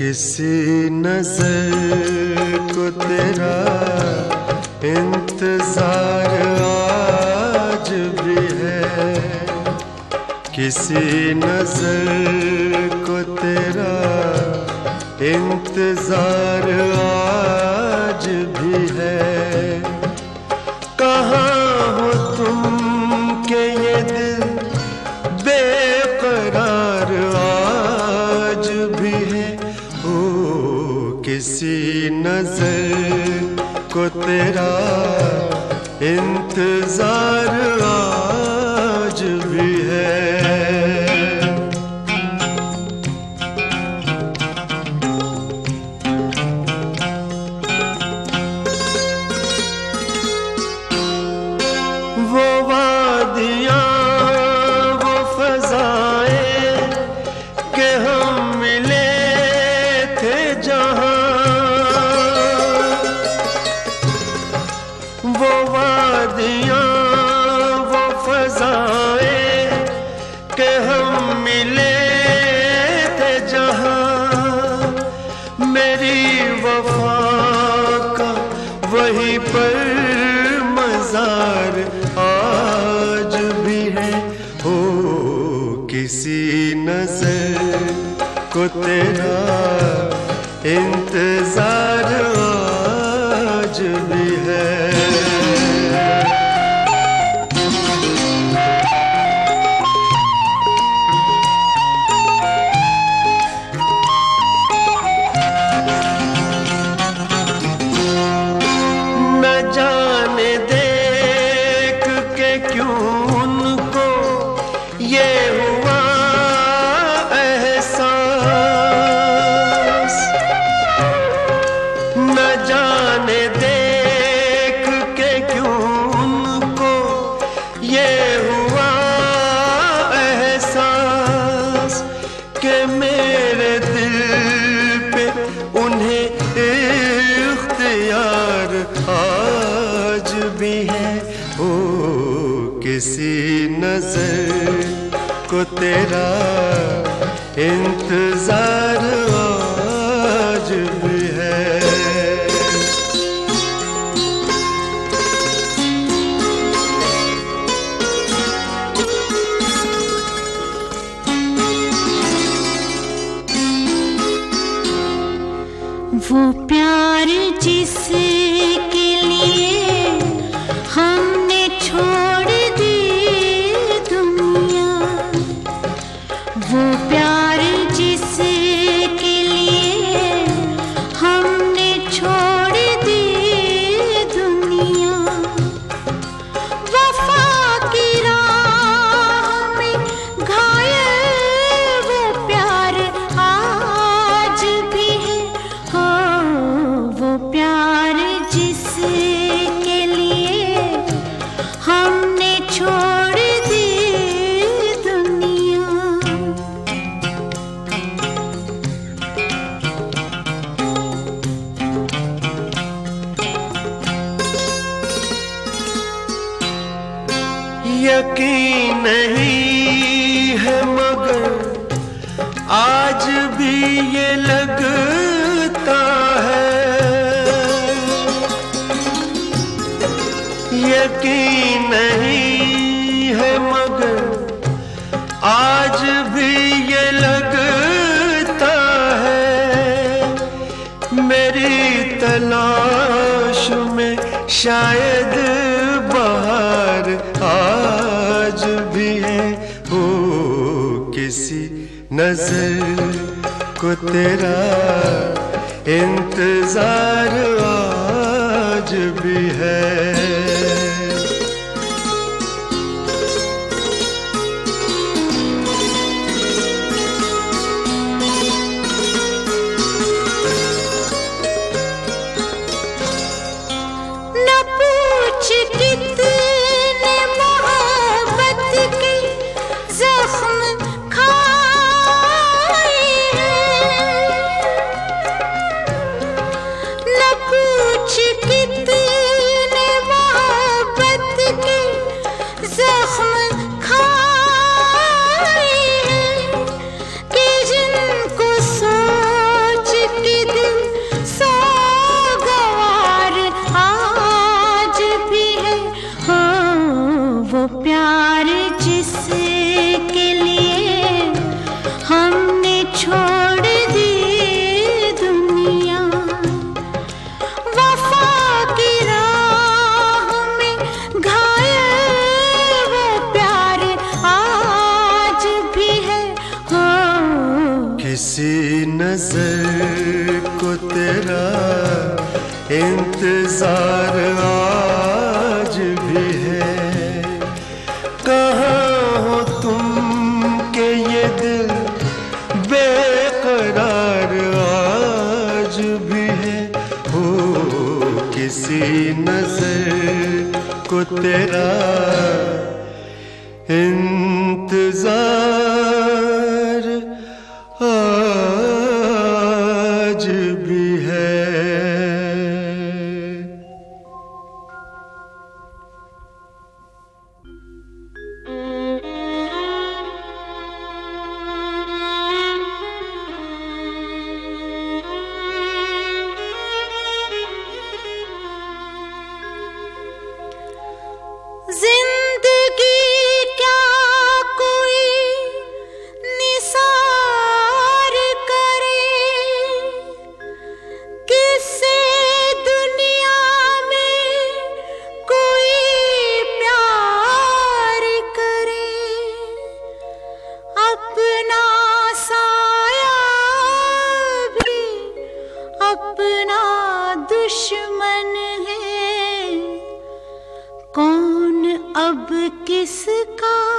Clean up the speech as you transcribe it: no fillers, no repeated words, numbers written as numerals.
किसी नजर को तेरा इंतजार आज भी है, किसी नजर को तेरा इंतजार आज भी है। कहाँ हो तुम के ये दिल बेकरार आज भी है। ओ किसी नजर को तेरा इंतजार आज भी है। वो वादियाँ वो फज़ाएं कि हम मिले थे जहाँ, वो वादियाँ वो फज़ाएं कि हम मिले थे जहाँ, मेरी वफ़ा का वहीं पर मज़ार आज भी है। ओ किसी नजर को तेरा इंतजार आज भी है। न जाने देख के क्यों उनको ये हुआ एहसास, न जाने देख के क्यों उनको ये हुआ एहसास कि मेरे दिल पे उन्हें इख्तियार आज भी है। ओ किसी नजर को तेरा इंतजार आज भी है। वो प्यार जिसके लिए हमने छोड़ दी दुनिया, वो प्यार जिसके लिए हमने छोड़ दी दुनिया, वफा की राह में घायल वो प्यार आज भी है। वो प्यार जिसके लिए हमने छोड़ दी दुनिया। यकीन नहीं है मगर आज भी ये लगता है, यकीन नहीं है मगर आज भी ये लगता है, मेरी तलाश में शायद बहार आज भी है। हो किसी नजर को तेरा इंतजार आज भी है। कितने मोहब्बत के जख्म खाए हैं, न पूछ कितने नजर को तेरा इंतजार आज भी है। कहाँ हो तुम के ये दिल बेकरार आज भी है। हो किसी नजर को तेरा इंतजार आज भी है। जिंदगी क्या कोई निसार करे, किससे दुनिया में कोई प्यार करे। अपना साया भी अपना दुश्मन है, कौन अब किसका